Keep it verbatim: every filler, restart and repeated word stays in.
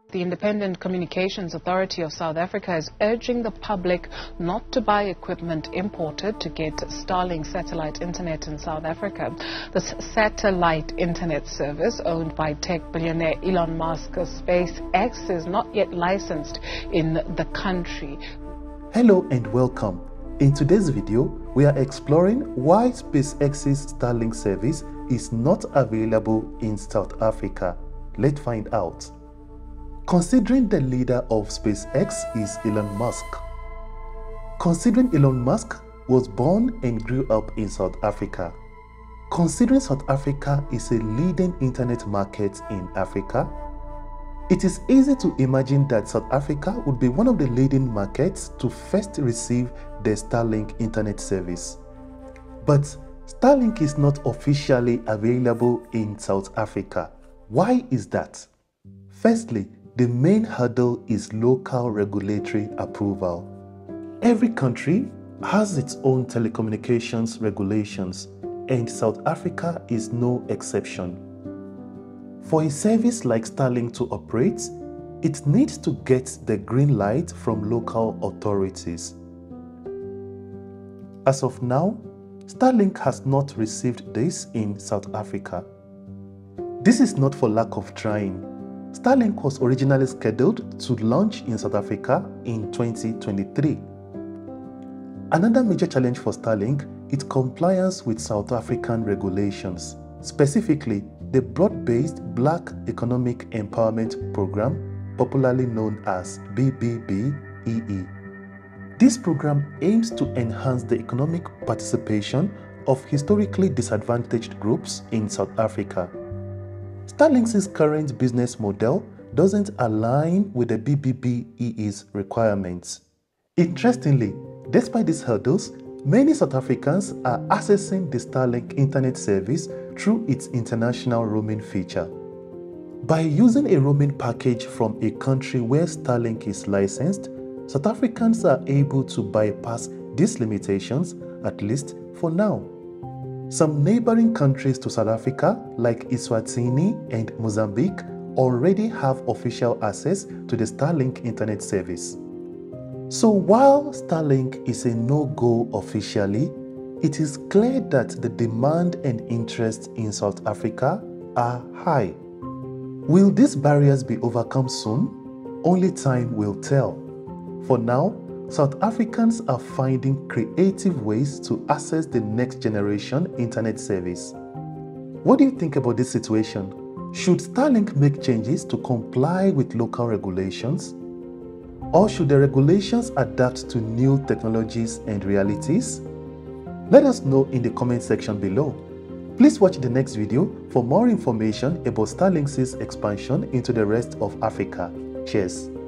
The Independent Communications Authority of South Africa is urging the public not to buy equipment imported to get Starlink satellite internet in South Africa. This satellite internet service, owned by tech billionaire Elon Musk's SpaceX, is not yet licensed in the country. Hello and welcome. In today's video, we are exploring why SpaceX's Starlink service is not available in South Africa. Let's find out. Considering the leader of SpaceX is Elon Musk. Considering Elon Musk was born and grew up in South Africa. Considering South Africa is a leading internet market in Africa, it is easy to imagine that South Africa would be one of the leading markets to first receive the Starlink internet service. But Starlink is not officially available in South Africa. Why is that? Firstly, the main hurdle is local regulatory approval. Every country has its own telecommunications regulations, and South Africa is no exception. For a service like Starlink to operate, it needs to get the green light from local authorities. As of now, Starlink has not received this in South Africa. This is not for lack of trying. Starlink was originally scheduled to launch in South Africa in twenty twenty-three. Another major challenge for Starlink is compliance with South African regulations, specifically the broad-based Black Economic Empowerment Program, popularly known as B B B E E. This program aims to enhance the economic participation of historically disadvantaged groups in South Africa. Starlink's current business model doesn't align with the B B B E E's requirements. Interestingly, despite these hurdles, many South Africans are accessing the Starlink internet service through its international roaming feature. By using a roaming package from a country where Starlink is licensed, South Africans are able to bypass these limitations, at least for now. Some neighboring countries to South Africa, like Eswatini and Mozambique, already have official access to the Starlink internet service. So while Starlink is a no-go officially, it is clear that the demand and interest in South Africa are high. Will these barriers be overcome soon? Only time will tell. For now, South Africans are finding creative ways to access the next generation internet service. What do you think about this situation? Should Starlink make changes to comply with local regulations? Or should the regulations adapt to new technologies and realities? Let us know in the comment section below. Please watch the next video for more information about Starlink's expansion into the rest of Africa. Cheers!